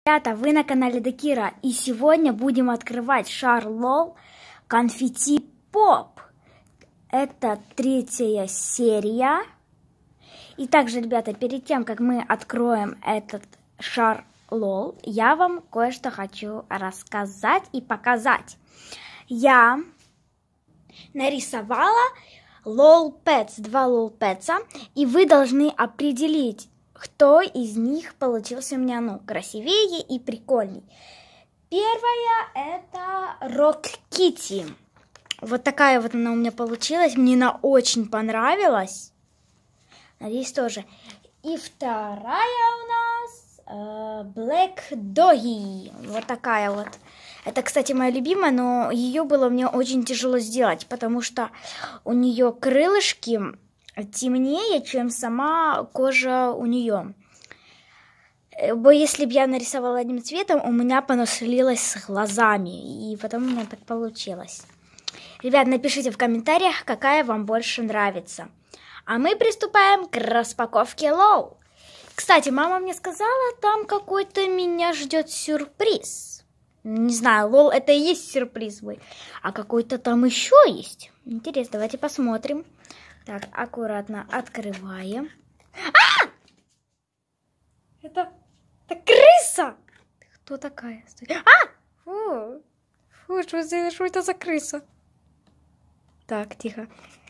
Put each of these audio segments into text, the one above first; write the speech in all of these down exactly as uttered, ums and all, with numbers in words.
Ребята, вы на канале Дакира, и сегодня будем открывать шар лол Конфетти Поп. Это третья серия. И также, ребята, перед тем, как мы откроем этот шар лол, я вам кое-что хочу рассказать и показать. Я нарисовала лол Pets, два лол Pets'а, и вы должны определить, кто из них получился у меня, ну, красивее и прикольней. Первая это Rock Kitty. Вот такая вот она у меня получилась. Мне она очень понравилась. Надеюсь, тоже. И вторая у нас э, Black Doggy. Вот такая вот. Это, кстати, моя любимая, но ее было мне очень тяжело сделать, потому что у нее крылышки темнее, чем сама кожа у нее. Бо если бы я нарисовала одним цветом, у меня понасылилось с глазами, и потом у меня так получилось. Ребят, напишите в комментариях, какая вам больше нравится. А мы приступаем к распаковке лол. Кстати, мама мне сказала, там какой-то меня ждет сюрприз. Не знаю, лол, это и есть сюрприз вы, а какой-то там еще есть. Интересно, давайте посмотрим. Так, аккуратно открываем. А! Это, это крыса! Кто такая? А! Фу! Фу, что, что это за крыса? Так, тихо.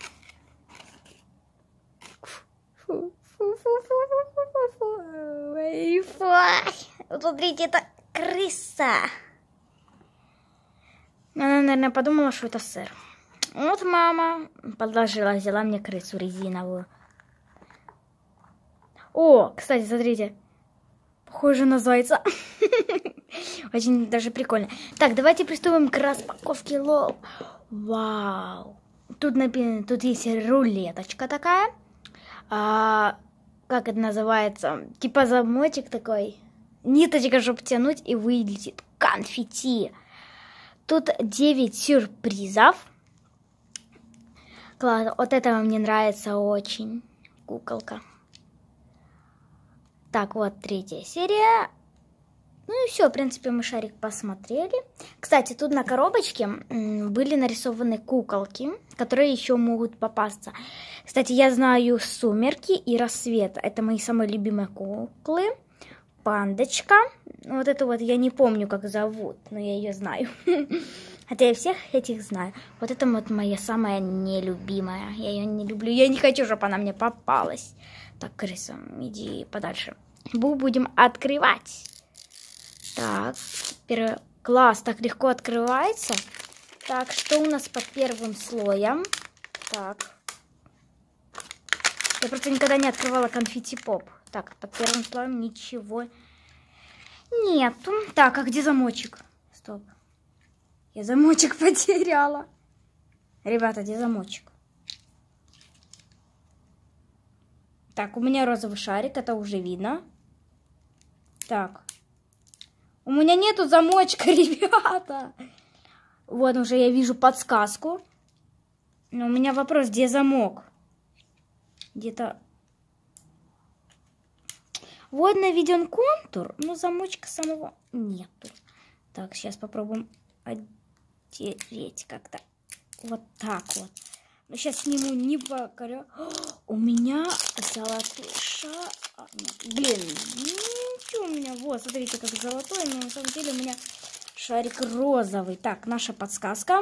Фу, фу, фу, фу, фу, фу, фу. Ой, фу. Смотрите, это крыса. Она, наверное, подумала, что это сыр. Вот мама подложила, взяла мне крысу резиновую. О, кстати, смотрите. Похоже на зайца. Очень даже прикольно. Так, давайте приступим к распаковке лол. Вау. Тут написано, тут есть рулеточка такая. А, как это называется? Типа замочек такой. Ниточка, чтобы тянуть, и вылетит конфетти. Тут девять сюрпризов. Класс, вот это мне нравится очень. Куколка. Так, вот третья серия. Ну и все, в принципе, мы шарик посмотрели. Кстати, тут на коробочке были нарисованы куколки, которые еще могут попасться. Кстати, я знаю Сумерки и Рассвет. Это мои самые любимые куклы. Пандочка. Вот эту вот я не помню, как зовут, но я ее знаю. Хотя я всех этих знаю. Вот это вот моя самая нелюбимая. Я ее не люблю. Я не хочу, чтобы она мне попалась. Так, крыса, иди подальше. Будем открывать. Так, первый класс, так легко открывается. Так, что у нас под первым слоем? Так. Я просто никогда не открывала Конфетти Поп. Так, под первым слоем ничего нету. Так, а где замочек? Стоп. Я замочек потеряла. Ребята, где замочек? Так, у меня розовый шарик, это уже видно. Так. У меня нету замочка, ребята. Вот уже я вижу подсказку. Но у меня вопрос, где замок? Где-то... Вот наведен контур, но замочка самого нету. Так, сейчас попробуем оттереть как-то. Вот так вот. Но сейчас сниму не покорю. У меня золотой шар. Блин, ничего у меня. Вот, смотрите, как золотой. Но на самом деле у меня шарик розовый. Так, наша подсказка.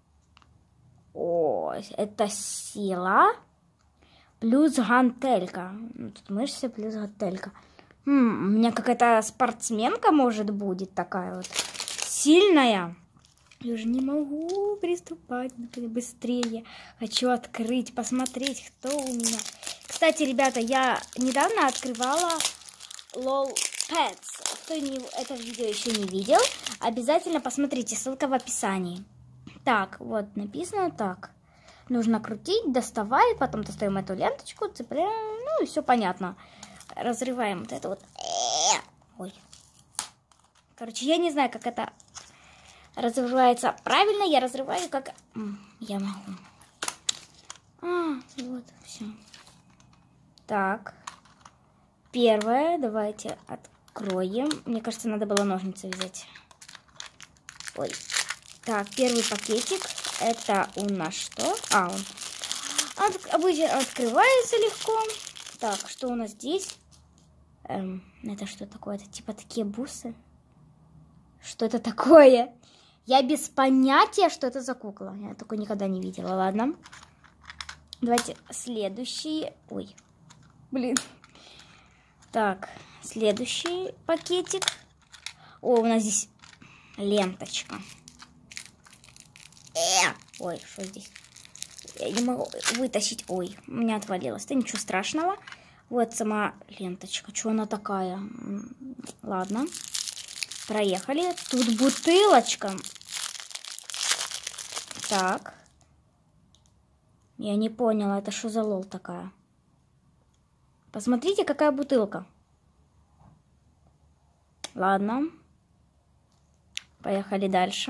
О, это сила. Плюс гантелька. Тут мышцы плюс гантелька. М-м, у меня какая-то спортсменка, может, будет такая вот. Сильная. Я уже не могу приступать быстрее. Хочу открыть, посмотреть, кто у меня. Кстати, ребята, я недавно открывала лол Pets. Кто не, это видео еще не видел, обязательно посмотрите. Ссылка в описании. Так, вот написано так. Нужно крутить, доставай, потом достаем эту ленточку, цепляем, ну и все понятно. Разрываем вот это вот. Ой. Короче, я не знаю, как это разрывается правильно. Я разрываю, как я могу. А, вот, все. Так. Первое, давайте откроем. Мне кажется, надо было ножницы взять. Ой. Так, первый пакетик. Это у нас что? А, он от, обычно открывается легко. Так, что у нас здесь? Эм, это что такое? Это типа такие бусы? Что это такое? Я без понятия, что это за кукла. Я такой никогда не видела. Ладно. Давайте следующий. Ой. Блин. Так, следующий пакетик. О, у нас здесь ленточка. Э! Ой, что здесь? Я не могу вытащить. Ой, у меня отвалилось. Да ничего страшного. Вот сама ленточка. Что она такая? Ладно. Проехали. Тут бутылочка. Так. Я не поняла, это что за лол такая? Посмотрите, какая бутылка. Ладно. Поехали дальше.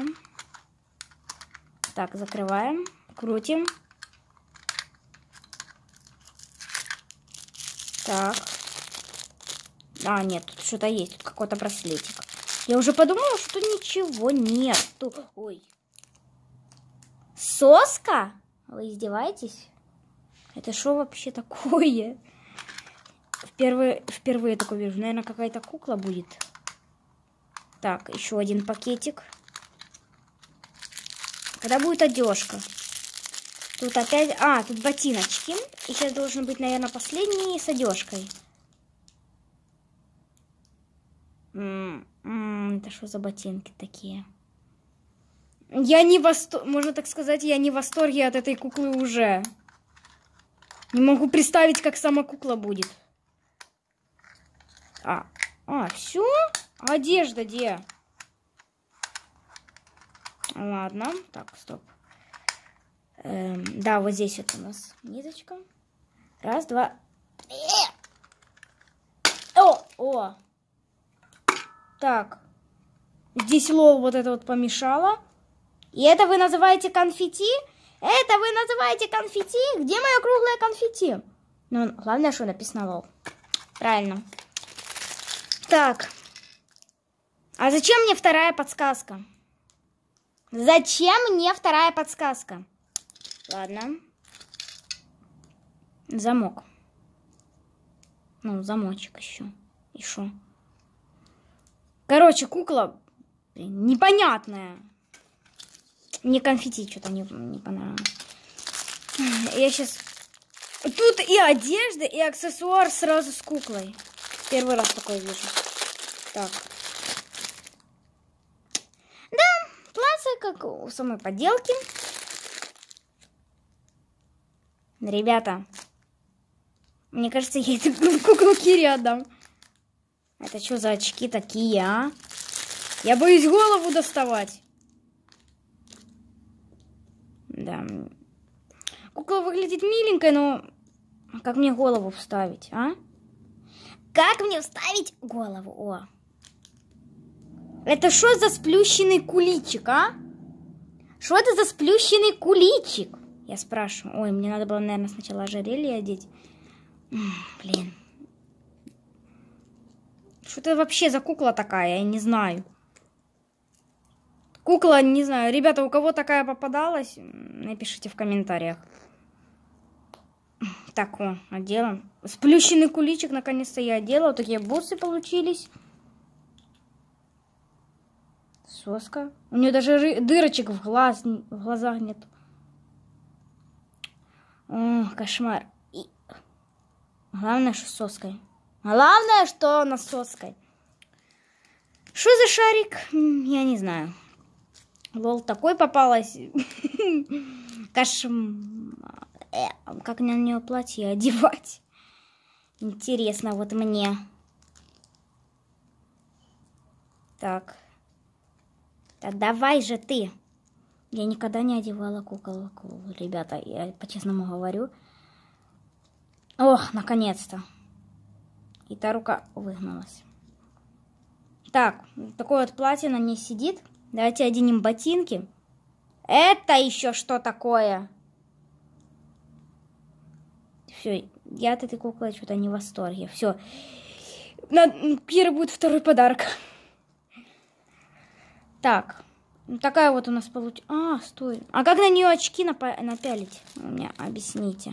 Так, закрываем. Крутим. Так. А, нет, тут что-то есть. Тут какой-то браслетик. Я уже подумала, что тут ничего нет. Ой. Соска? Вы издеваетесь? Это что вообще такое? Впервые, впервые такое вижу. Наверное, какая-то кукла будет. Так, еще один пакетик. Когда будет одежка? Тут опять... А, тут ботиночки. И сейчас должен быть, наверное, последний с одежкой. М-м-м, это что за ботинки такие? Я не в восторге, можно так сказать, я не в восторге от этой куклы уже. Не могу представить, как сама кукла будет. А, а, все? Одежда где? Ладно, так, стоп. Эм, да, вот здесь вот у нас ниточка. Раз, два. О, о. Так. Здесь лол вот это вот помешало. И это вы называете конфетти? Это вы называете конфетти? Где мое круглое конфетти? Ну, главное, что написано лол. Правильно. Так. А зачем мне вторая подсказка? Зачем мне вторая подсказка? Ладно. Замок. Ну, замочек еще. И шо? Короче, кукла непонятная. Мне конфетти что-то не, не понравилось. Я сейчас... Тут и одежда, и аксессуар сразу с куклой. Первый раз такое вижу. Так. Да, платье, как у самой подделки. Ребята, мне кажется, я эту куклу Кире отдам. Это что за очки такие, а? Я боюсь голову доставать. Да. Кукла выглядит миленькой, но как мне голову вставить, а? Как мне вставить голову? О. Это что за сплющенный куличик, а? Что это за сплющенный куличик? Я спрашиваю. Ой, мне надо было, наверное, сначала ожерелье одеть. Блин. Что это вообще за кукла такая? Я не знаю. Кукла, не знаю. Ребята, у кого такая попадалась, напишите в комментариях. Так, о, одела. Сплющенный куличик, наконец-то я одела. Вот такие бусы получились. Соска. У нее даже дырочек в, глаз, в глазах нет. О, кошмар. И... Главное, что с соской. Главное, что она с соской. Что за шарик? Я не знаю. Лол, такой попалась. Кошмар. Э, как на нее платье одевать? Интересно вот мне. Так. Да давай же ты. Я никогда не одевала кукол, ребята, я по-честному говорю. Ох, наконец-то. И та рука выгнулась. Так, такое вот платье на ней сидит. Давайте оденем ботинки. Это еще что такое? Все, я от этой куклы что-то не в восторге. Все. На... Кира будет второй подарок. Так. Такая вот у нас получилась. А, стой. А как на нее очки напа... напялить? У меня объясните.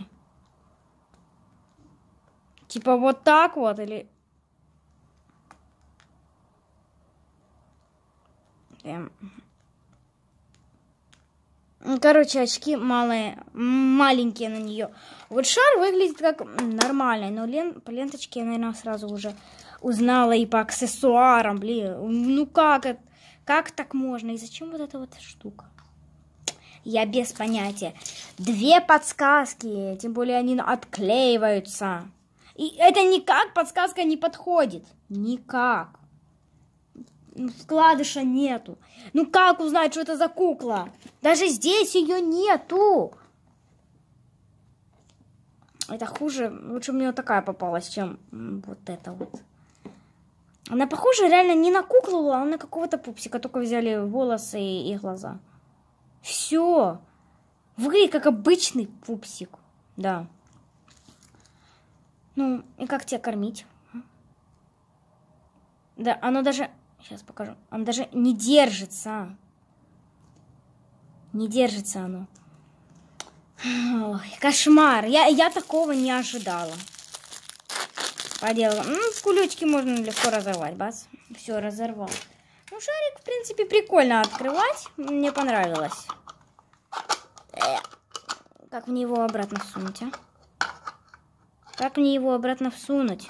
Типа вот так вот или... Эм... Короче, очки малые, маленькие на нее. Вот шар выглядит как нормальный, но лен, по ленточке я, наверное, сразу уже узнала и по аксессуарам. Блин, ну как это, как так можно? И зачем вот эта вот штука? Я без понятия. Две подсказки, тем более они отклеиваются. И это никак подсказка не подходит. Никак. Вкладыша нету. Ну как узнать, что это за кукла? Даже здесь ее нету. Это хуже. Лучше мне вот такая попалась, чем вот эта вот. Она похожа реально не на куклу, а на какого-то пупсика. Только взяли волосы и глаза. Все. Выглядит как обычный пупсик. Да. Ну, и как тебя кормить? Да, оно даже... Сейчас покажу. Он даже не держится. Не держится оно. Ой, кошмар. Я, я такого не ожидала. Поделала. Ну, кулечки можно легко разорвать. Бац. Все, разорвал. Ну, шарик, в принципе, прикольно открывать. Мне понравилось. Э, как мне его обратно всунуть, а? Как мне его обратно всунуть?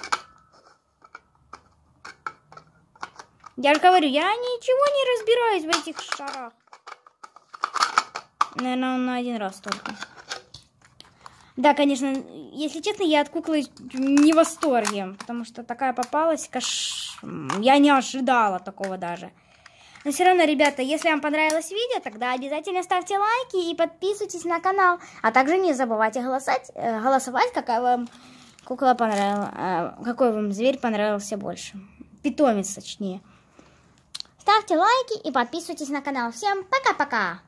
Я же говорю, я ничего не разбираюсь в этих шарах. Наверное, он на один раз только. Да, конечно, если честно, я от куклы не в восторге. Потому что такая попалась, кош... я не ожидала такого даже. Но все равно, ребята, если вам понравилось видео, тогда обязательно ставьте лайки и подписывайтесь на канал. А также не забывайте голосовать, голосовать какая вам кукла понравилась, какой вам зверь понравился больше. Питомец, точнее. Ставьте лайки и подписывайтесь на канал. Всем пока-пока!